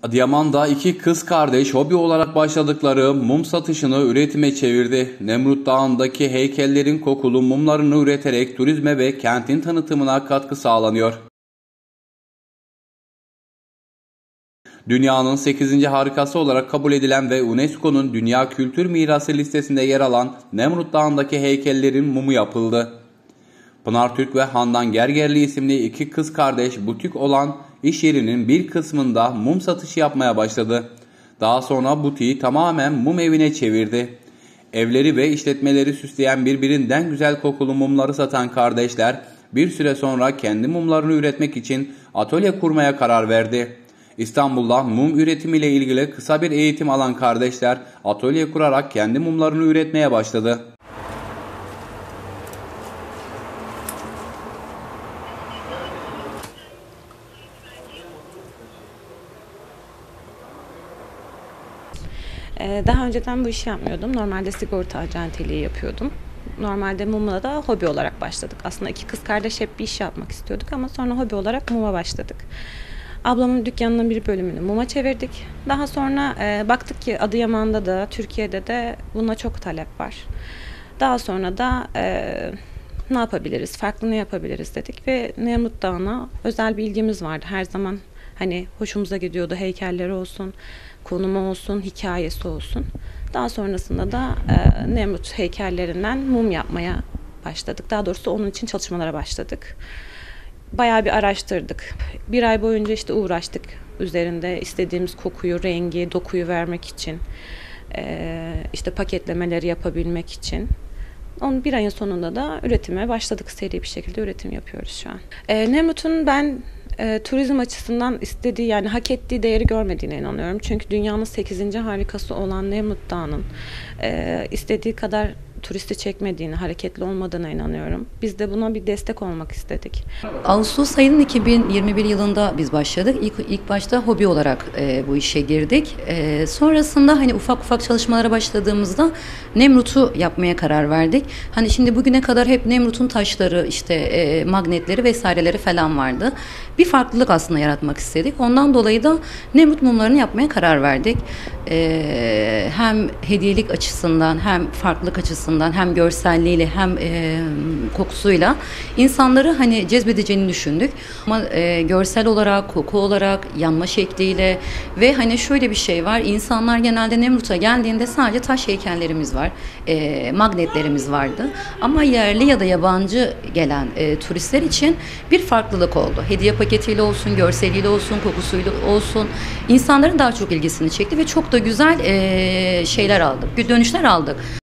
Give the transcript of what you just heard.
Adıyaman'da iki kız kardeş hobi olarak başladıkları mum satışını üretime çevirdi. Nemrut Dağı'ndaki heykellerin kokulu mumlarını üreterek turizme ve kentin tanıtımına katkı sağlanıyor. Dünyanın 8. harikası olarak kabul edilen ve UNESCO'nun Dünya Kültür Mirası listesinde yer alan Nemrut Dağı'ndaki heykellerin mumu yapıldı. Pınar Türk ve Handan Gergerli isimli iki kız kardeş butik olan iş yerinin bir kısmında mum satışı yapmaya başladı. Daha sonra butiği tamamen mum evine çevirdi. Evleri ve işletmeleri süsleyen birbirinden güzel kokulu mumları satan kardeşler bir süre sonra kendi mumlarını üretmek için atölye kurmaya karar verdi. İstanbul'da mum üretimiyle ilgili kısa bir eğitim alan kardeşler atölye kurarak kendi mumlarını üretmeye başladı. Daha önceden bu işi yapmıyordum. Normalde sigorta acenteliği yapıyordum. Normalde mumla da hobi olarak başladık. Aslında iki kız kardeş hep bir iş yapmak istiyorduk ama sonra hobi olarak muma başladık. Ablamın dükkanının bir bölümünü muma çevirdik. Daha sonra baktık ki Adıyaman'da da Türkiye'de de buna çok talep var. Daha sonra da ne yapabiliriz, farklı ne yapabiliriz dedik ve Nemrut Dağı'na özel bir ilgimiz vardı. Her zaman hani hoşumuza gidiyordu, heykelleri olsun, konumu olsun, hikayesi olsun. Daha sonrasında da Nemrut heykellerinden mum yapmaya başladık. Daha doğrusu onun için çalışmalara başladık. Bayağı bir araştırdık. Bir ay boyunca işte uğraştık üzerinde istediğimiz kokuyu, rengi, dokuyu vermek için. İşte paketlemeleri yapabilmek için. Onun bir ayın sonunda da üretime başladık. Seri bir şekilde üretim yapıyoruz şu an. Nemrut'un ben turizm açısından istediği yani hak ettiği değeri görmediğine inanıyorum. Çünkü dünyanın 8. harikası olan Nemrut Dağı'nın istediği kadar turisti çekmediğini, hareketli olmadığına inanıyorum. Biz de buna bir destek olmak istedik. Ağustos ayının 2021 yılında biz başladık. İlk başta hobi olarak bu işe girdik. Sonrasında hani ufak ufak çalışmalara başladığımızda Nemrut'u yapmaya karar verdik. Hani şimdi bugüne kadar hep Nemrut'un taşları, işte magnetleri vesaireleri falan vardı. Bir farklılık aslında yaratmak istedik. Ondan dolayı da Nemrut mumlarını yapmaya karar verdik. Hem hediyelik açısından hem farklılık açısından hem görselliğiyle hem kokusuyla insanları hani cezbedeceğini düşündük. Ama görsel olarak, koku olarak, yanma şekliyle ve hani şöyle bir şey var. İnsanlar genelde Nemrut'a geldiğinde sadece taş heykellerimiz var. Magnetlerimiz vardı. Ama yerli ya da yabancı gelen turistler için bir farklılık oldu. Hediye paketiyle olsun, görseliyle olsun, kokusuyla olsun. İnsanların daha çok ilgisini çekti ve çok da güzel şeyler aldık. Dönüşler aldık.